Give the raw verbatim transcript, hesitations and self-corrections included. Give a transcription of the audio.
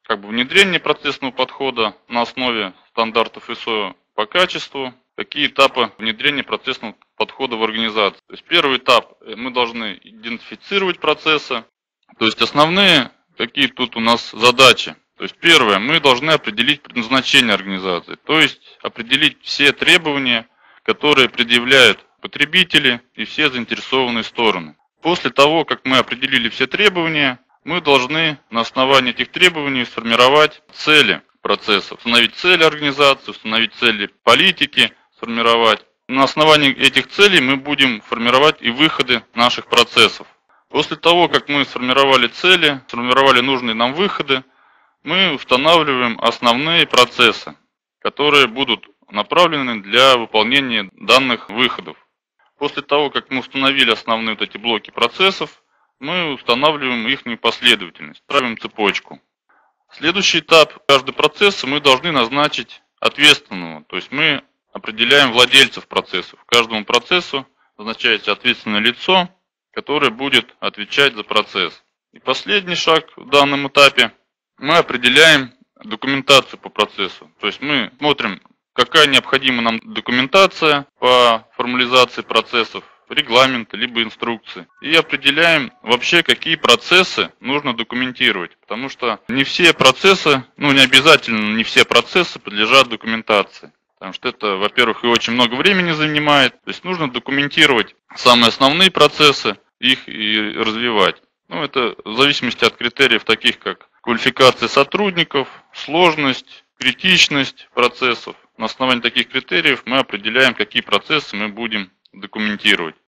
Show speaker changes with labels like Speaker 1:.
Speaker 1: как бы внедрение процессного подхода на основе стандартов ай эс о по качеству. Какие этапы внедрения процессного подхода в организации? То есть первый этап, мы должны идентифицировать процессы. То есть основные, какие тут у нас задачи. То есть первое, мы должны определить предназначение организации. То есть определить все требования, которые предъявляют потребители и все заинтересованные стороны. После того, как мы определили все требования, мы должны на основании этих требований сформировать цели процесса, установить цели организации, установить цели политики, сформировать. На основании этих целей мы будем формировать и выходы наших процессов. После того, как мы сформировали цели, сформировали нужные нам выходы, мы устанавливаем основные процессы, которые будут направлены для выполнения данных выходов. После того, как мы установили основные вот эти блоки процессов, мы устанавливаем их последовательность, ставим цепочку. Следующий этап. Каждый процесс мы должны назначить ответственного. То есть мы определяем владельцев процессов. Каждому процессу назначается ответственное лицо, которое будет отвечать за процесс. И последний шаг в данном этапе. Мы определяем документацию по процессу. То есть мы смотрим, какая необходима нам документация по формализации процессов, регламента, либо инструкции. И определяем вообще, какие процессы нужно документировать. Потому что не все процессы, ну не обязательно не все процессы подлежат документации. Потому что это, во-первых, и очень много времени занимает. То есть нужно документировать самые основные процессы, их и развивать. Ну это в зависимости от критериев таких, как квалификация сотрудников, сложность, критичность процессов. На основании таких критериев мы определяем, какие процессы мы будем документировать.